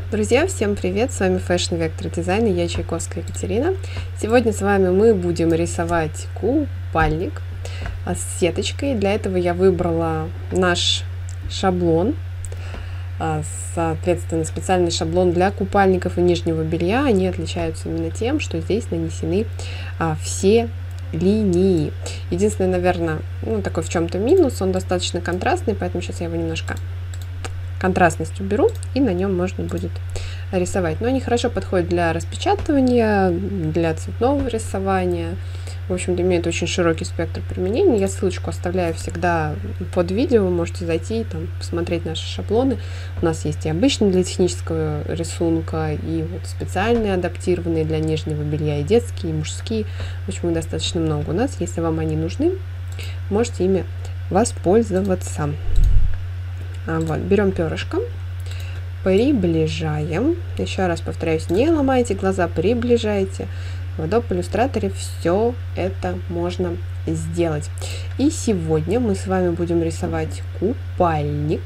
Друзья, всем привет! С вами Fashion Vector Design и я Чайковская Екатерина. Сегодня с вами мы будем рисовать купальник с сеточкой. Для этого я выбрала наш шаблон, соответственно, специальный шаблон для купальников и нижнего белья. Они отличаются именно тем, что здесь нанесены все линии. Единственное, наверное, такой в чем-то минус, он достаточно контрастный, поэтому сейчас я его немножко контрастность уберу, и на нем можно будет рисовать. Но они хорошо подходят для распечатывания, для цветного рисования. В общем-то, имеют очень широкий спектр применения. Я ссылочку оставляю всегда под видео. Вы можете зайти, там, посмотреть наши шаблоны. У нас есть и обычные для технического рисунка, и вот специальные, адаптированные для нижнего белья, и детские, и мужские. В общем, их достаточно много у нас. Если вам они нужны, можете ими воспользоваться. Вот, берем перышко, приближаем. Еще раз повторяюсь, не ломайте глаза, приближайте. В Adobe Illustrator все это можно сделать. И сегодня мы с вами будем рисовать купальник.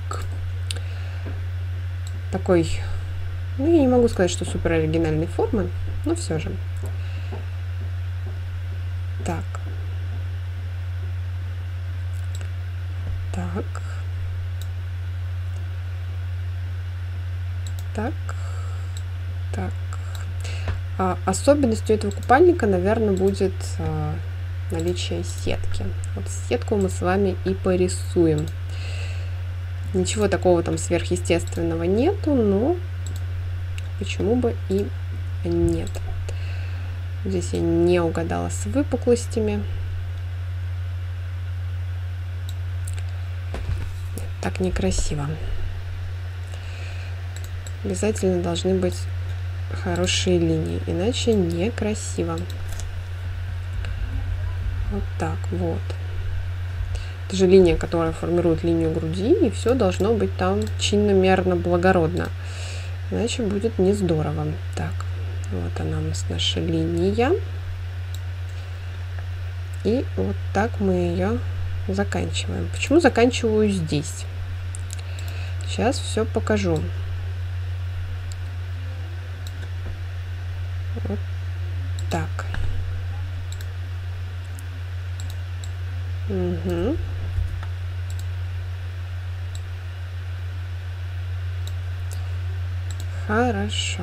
Такой, я не могу сказать, что супер оригинальной формы, но все же. Так. Особенностью этого купальника, наверное, будет наличие сетки. Вот сетку мы с вами и порисуем. Ничего такого там сверхъестественного нету, но почему бы и нет. Здесь я не угадала с выпуклостями. Так некрасиво. Обязательно должны быть хорошие линии, иначе некрасиво. Вот так вот. Это же линия, которая формирует линию груди, и все должно быть там чинно, мерно, благородно. Иначе будет не здорово. Так, вот она у нас наша линия. И вот так мы ее заканчиваем. Почему заканчиваю здесь? Сейчас все покажу. Вот так. Угу. Хорошо.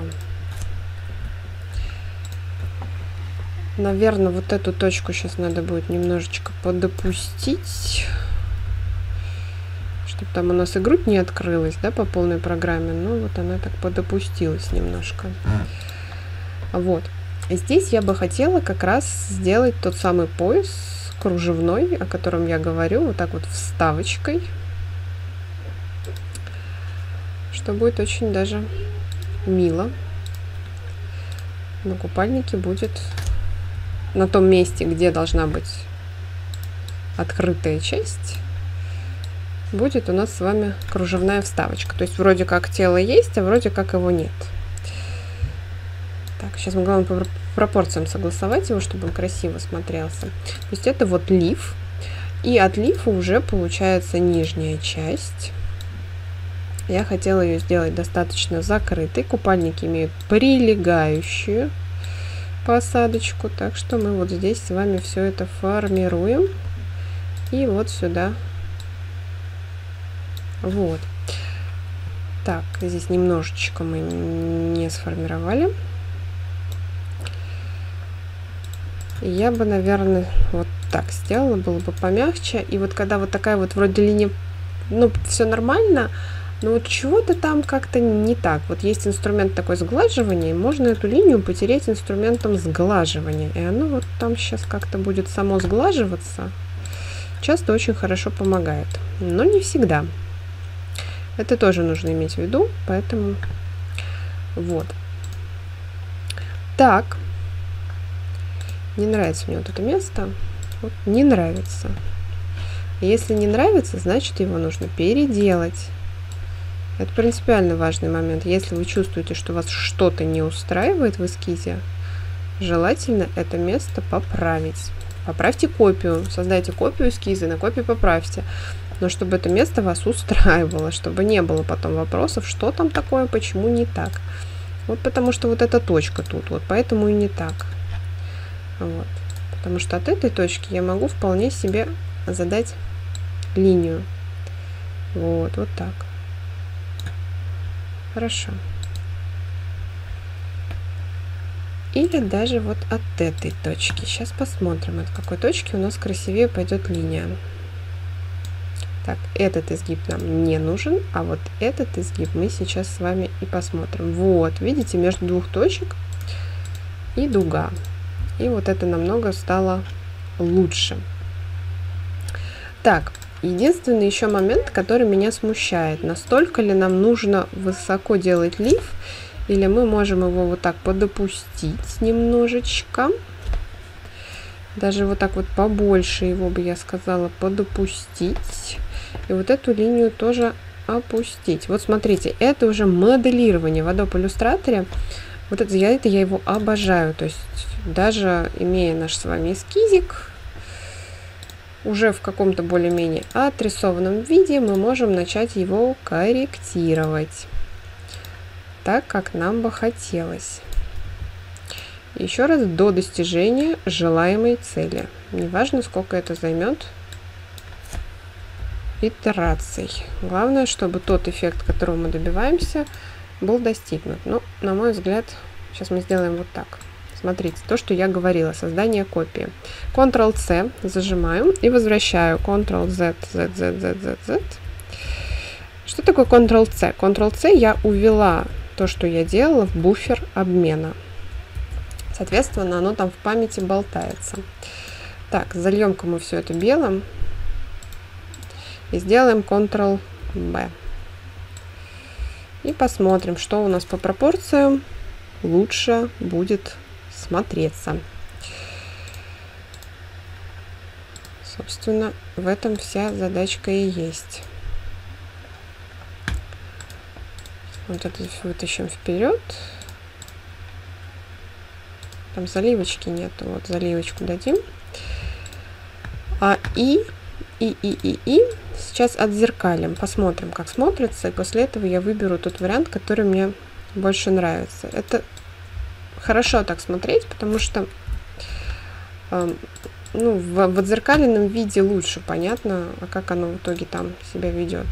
Наверное, вот эту точку сейчас надо будет немножечко подопустить, чтобы там у нас и грудь не открылась, да, по полной программе. Ну, вот она так подопустилась немножко. Вот. Здесь я бы хотела как раз сделать тот самый пояс кружевной, о котором я говорю, вот так вот вставочкой, что будет очень даже мило. На купальнике будет на том месте, где должна быть открытая часть, будет у нас с вами кружевная вставочка. То есть вроде как тело есть, а вроде как его нет. Так, сейчас мы, главное, по пропорциям согласовать его, чтобы он красиво смотрелся. То есть это вот лиф. И от лифа уже получается нижняя часть. Я хотела ее сделать достаточно закрытой. Купальники имеют прилегающую посадочку. Так что мы вот здесь с вами все это формируем. И вот сюда. Вот. Так, здесь немножечко мы не сформировали. Я бы, наверное, вот так сделала, было бы помягче. И вот когда вот такая вот вроде линия, все нормально, но вот чего-то там как-то не так. Вот есть инструмент такой сглаживания, можно эту линию потереть инструментом сглаживания. И оно вот там сейчас как-то будет само сглаживаться. Часто очень хорошо помогает, но не всегда. Это тоже нужно иметь в виду, поэтому вот. Так. Не нравится мне вот это место. Вот, не нравится. Если не нравится, значит его нужно переделать. Это принципиально важный момент. Если вы чувствуете, что вас что-то не устраивает в эскизе, желательно это место поправить. Поправьте копию. Создайте копию эскиза, на копию поправьте. но чтобы это место вас устраивало, чтобы не было потом вопросов, что там такое, почему не так. Вот потому что вот эта точка тут, вот поэтому и не так. Вот. Потому что от этой точки я могу вполне себе задать линию. Вот, вот так. Хорошо. Или даже вот от этой точки. Сейчас посмотрим, от какой точки у нас красивее пойдет линия. Так, этот изгиб нам не нужен, а вот этот изгиб мы сейчас с вами и посмотрим. Вот, видите, между двух точек и дуга. И вот это намного стало лучше. Так, единственный еще момент, который меня смущает. Настолько ли нам нужно высоко делать лиф, или мы можем его вот так подопустить немножечко. Даже вот так вот побольше его бы, я сказала, подопустить. И вот эту линию тоже опустить. Вот смотрите, это уже моделирование в Adobe Illustrator. Вот это я его обожаю. То есть даже имея наш с вами эскизик, уже в каком-то более-менее отрисованном виде мы можем начать его корректировать так, как нам бы хотелось. Еще раз, до достижения желаемой цели. Неважно, сколько это займет итераций. Главное, чтобы тот эффект, которого мы добиваемся, был достигнут. Ну, на мой взгляд, сейчас мы сделаем вот так. Смотрите, то, что я говорила, создание копии. Ctrl-C зажимаю и возвращаю. Ctrl-Z, Z, Z, Z, Z, Z. Что такое Ctrl-C? Ctrl-C я увела то, что я делала, в буфер обмена. Соответственно, оно там в памяти болтается. Так, зальем-ка мы все это белым. И сделаем Ctrl-B. И посмотрим, что у нас по пропорциям лучше будет смотреться. Собственно, в этом вся задачка и есть. Вот это вытащим вперед. Там заливочки нету. Вот заливочку дадим. И сейчас отзеркалим. Посмотрим, как смотрится. И после этого я выберу тот вариант, который мне больше нравится. Это хорошо так смотреть, потому что ну, в отзеркаленном виде лучше понятно, а как оно в итоге там себя ведет.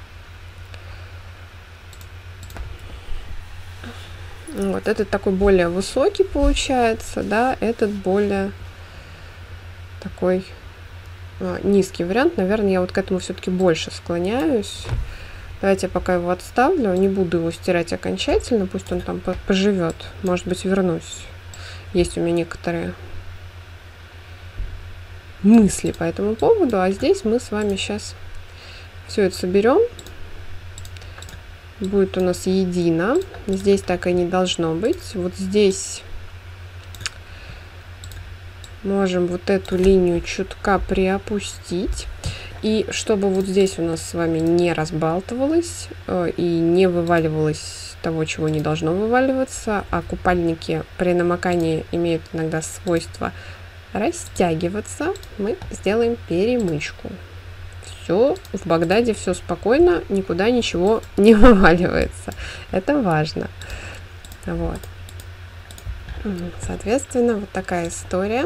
Вот этот такой более высокий получается, да, этот более такой низкий вариант. Наверное, я вот к этому все-таки больше склоняюсь. Давайте я пока его отставлю, не буду его стирать окончательно, пусть он там поживет. Может быть, вернусь. Есть у меня некоторые мысли по этому поводу, а здесь мы с вами сейчас все это соберем. Будет у нас едино. Здесь так и не должно быть. Вот здесь можем вот эту линию чутка приопустить. И чтобы вот здесь у нас с вами не разбалтывалось и не вываливалось того, чего не должно вываливаться, а купальники при намокании имеют иногда свойство растягиваться, мы сделаем перемычку. Все, в Багдаде все спокойно, никуда ничего не вываливается. Это важно. Вот. Соответственно, вот такая история.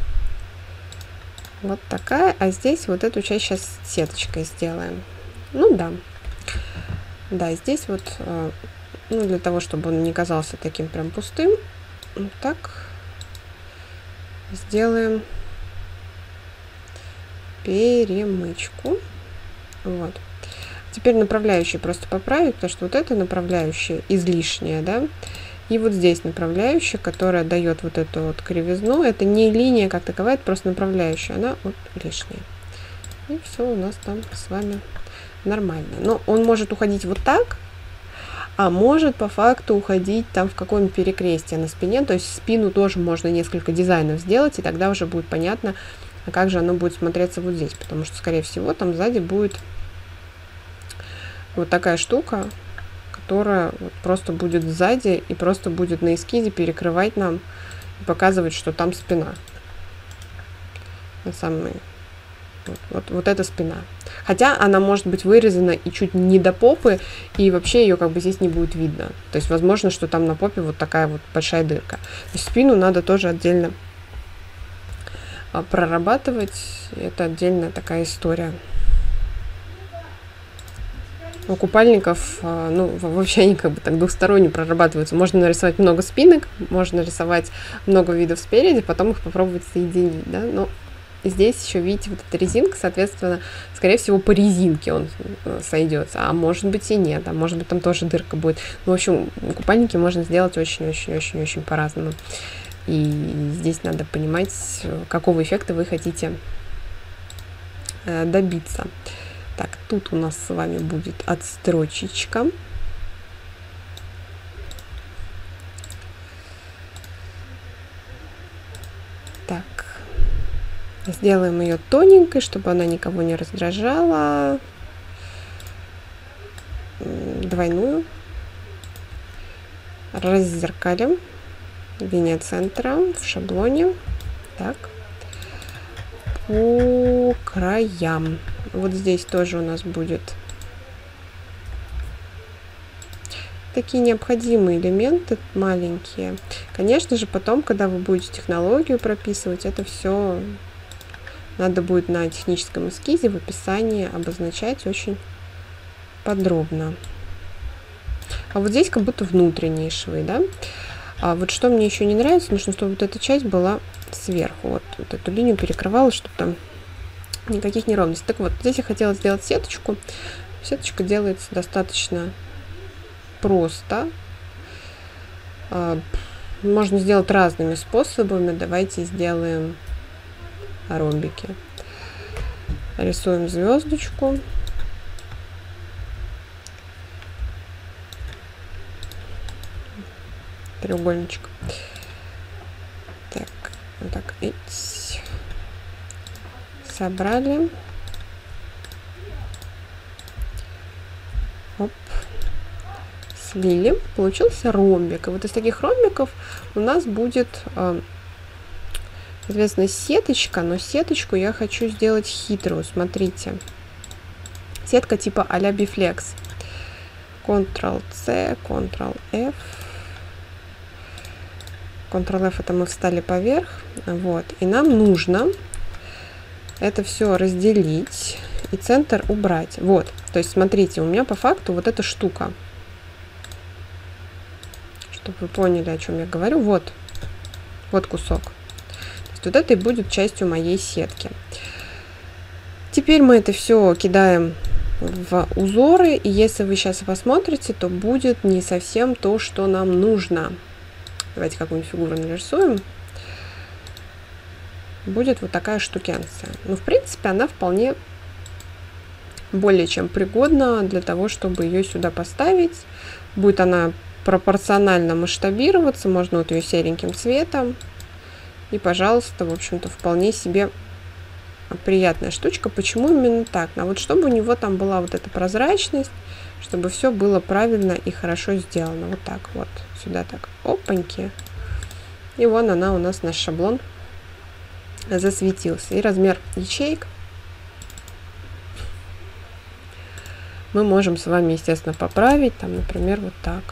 Вот такая. А здесь вот эту часть сейчас сеточкой сделаем. Ну да. Да, здесь вот, ну, для того, чтобы он не казался таким прям пустым, вот так сделаем перемычку. Вот. Теперь направляющие просто поправить, потому что вот это направляющая излишняя, да, и вот здесь направляющая, которая дает вот эту вот кривизну. Это не линия как таковая, это просто направляющая, она вот лишняя. И все у нас там с вами нормально. Но он может уходить вот так, а может по факту уходить там в каком-нибудь перекрестие на спине. То есть спину тоже можно несколько дизайнов сделать, и тогда уже будет понятно, а как же оно будет смотреться вот здесь. Потому что, скорее всего, там сзади будет вот такая штука, которая вот просто будет сзади и просто будет на эскизе перекрывать нам и показывать, что там спина. На самый Вот эта спина. Хотя она может быть вырезана и чуть не до попы, и вообще ее как бы здесь не будет видно. То есть возможно, что там на попе вот такая вот большая дырка. То есть спину надо тоже отдельно прорабатывать. Это отдельная такая история. У купальников, ну, вообще они как бы так двухсторонне прорабатываются. Можно нарисовать много спинок, можно нарисовать много видов спереди, потом их попробовать соединить, да, но здесь еще, видите, вот эта резинка, соответственно, скорее всего, по резинке он сойдется, а может быть и нет, а может быть там тоже дырка будет. Ну, в общем, купальники можно сделать очень-очень-очень-очень по-разному. И здесь надо понимать, какого эффекта вы хотите добиться. Так, тут у нас с вами будет отстрочечка. Так, сделаем ее тоненькой, чтобы она никого не раздражала. Двойную. Раззеркалим. Линия центра в шаблоне. Так. По краям. Вот здесь тоже у нас будет такие необходимые элементы маленькие. Конечно же, потом, когда вы будете технологию прописывать, это все надо будет на техническом эскизе в описании обозначать очень подробно. А вот здесь как будто внутренние швы, да? А вот что мне еще не нравится, нужно, чтобы вот эта часть была сверху. Вот эту линию перекрывала, чтобы там никаких неровностей. Так вот, здесь я хотела сделать сеточку. Сеточка делается достаточно просто. Можно сделать разными способами. Давайте сделаем ромбики. Рисуем звездочку. Треугольничек. Так, вот так. Собрали. Оп. Слили. Получился ромбик. И вот из таких ромбиков у нас будет, соответственно, сеточка. Но сеточку я хочу сделать хитрую. Смотрите. Сетка типа а-ля Biflex. Ctrl-C, Ctrl-F. Ctrl-F это мы встали поверх. Вот. И нам нужно это все разделить и центр убрать. Вот. То есть, смотрите, у меня по факту вот эта штука. Чтобы вы поняли, о чем я говорю. Вот. Вот кусок. То есть, вот это и будет частью моей сетки. Теперь мы это все кидаем в узоры. И если вы сейчас посмотрите, то будет не совсем то, что нам нужно. Давайте какую-нибудь фигуру нарисуем. Будет вот такая штукенция. Ну, в принципе, она вполне более чем пригодна для того, чтобы ее сюда поставить. Будет она пропорционально масштабироваться. Можно вот ее сереньким цветом. И, пожалуйста, в общем-то, вполне себе приятная штучка. Почему именно так? А вот чтобы у него там была вот эта прозрачность, чтобы все было правильно и хорошо сделано. Вот так вот. Сюда так. Опаньки. И вон она у нас, наш шаблон, засветился. И размер ячеек мы можем с вами, естественно, поправить. Там, например, вот так.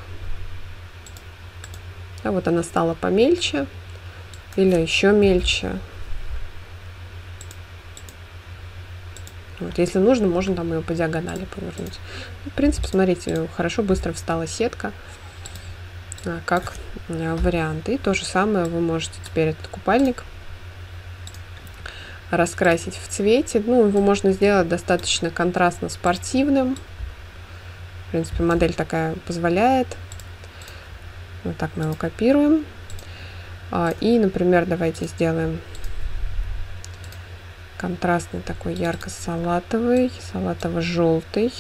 А вот она стала помельче. Или еще мельче. Вот, если нужно, можно там ее по диагонали повернуть. В принципе, смотрите, хорошо быстро встала сетка как вариант. И то же самое вы можете теперь этот купальник раскрасить в цвете. Ну, его можно сделать достаточно контрастно спортивным. В принципе, модель такая позволяет. Вот так мы его копируем. И, например, давайте сделаем контрастный такой ярко-салатовый, салатово-желтый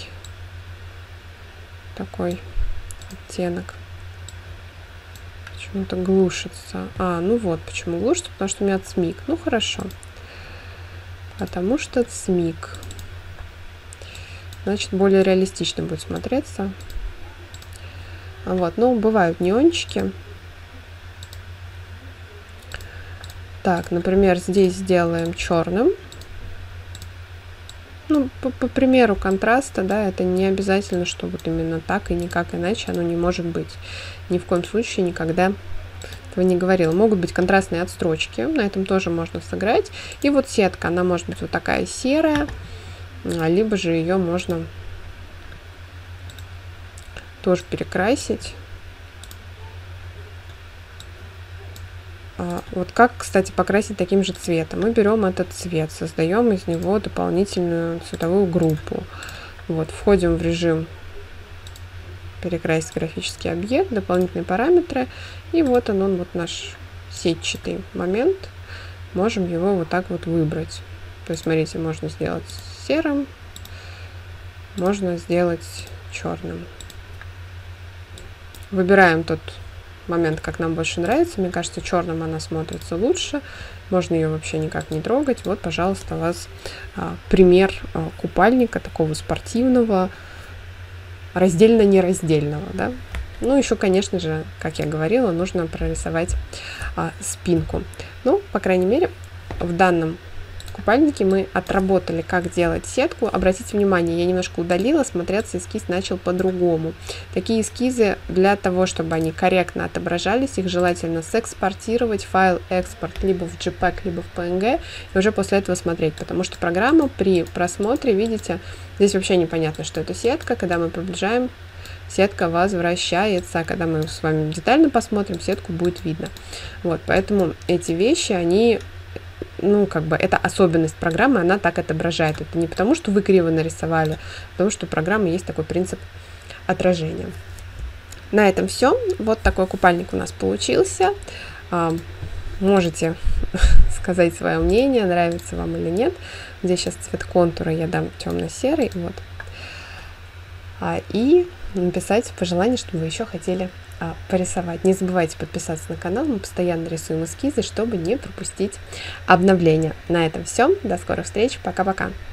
такой оттенок. Почему-то глушится. Ну вот, почему глушится, потому что у меня цмик. Ну, хорошо. Потому что цмик. Значит, более реалистично будет смотреться. Вот, но бывают неончики. Так, например, здесь сделаем черным. ну, по примеру контраста, да, это не обязательно, что вот именно так и никак иначе оно не может быть. Ни в коем случае никогда этого не говорила. Могут быть контрастные отстрочки, на этом тоже можно сыграть. И вот сетка, она может быть вот такая серая, либо же ее можно тоже перекрасить. Вот как, кстати, покрасить таким же цветом? Мы берем этот цвет, создаем из него дополнительную цветовую группу. Вот, входим в режим перекрасить графический объект, дополнительные параметры, и вот он, вот наш сетчатый момент. Можем его вот так вот выбрать. То есть, смотрите, можно сделать серым, можно сделать черным. Выбираем тот момент, как нам больше нравится. Мне кажется, черным она смотрится лучше. Можно ее вообще никак не трогать. Вот, пожалуйста, у вас пример купальника такого спортивного, раздельно-нераздельного, да. Ну, еще, конечно же, как я говорила, нужно прорисовать спинку. Ну, по крайней мере, в данном купальнике мы отработали, как делать сетку. Обратите внимание, я немножко удалила, смотреться эскиз начал по-другому. Такие эскизы, для того, чтобы они корректно отображались, их желательно сэкспортировать, файл экспорт либо в JPEG, либо в PNG, и уже после этого смотреть, потому что программа при просмотре, видите, здесь вообще непонятно, что это сетка. Когда мы приближаем, сетка возвращается, а когда мы с вами детально посмотрим, сетку будет видно. Вот, поэтому эти вещи, они, ну, как бы, это особенность программы, она так отображает. Это не потому, что вы криво нарисовали, а потому что у программы есть такой принцип отражения. На этом все. Вот такой купальник у нас получился. Можете сказать свое мнение, нравится вам или нет. Здесь сейчас цвет контура я дам темно-серый. Вот. И написать пожелание, что вы еще хотели порисовать. Не забывайте подписаться на канал, мы постоянно рисуем эскизы, чтобы не пропустить обновления. На этом все, до скорых встреч, пока-пока.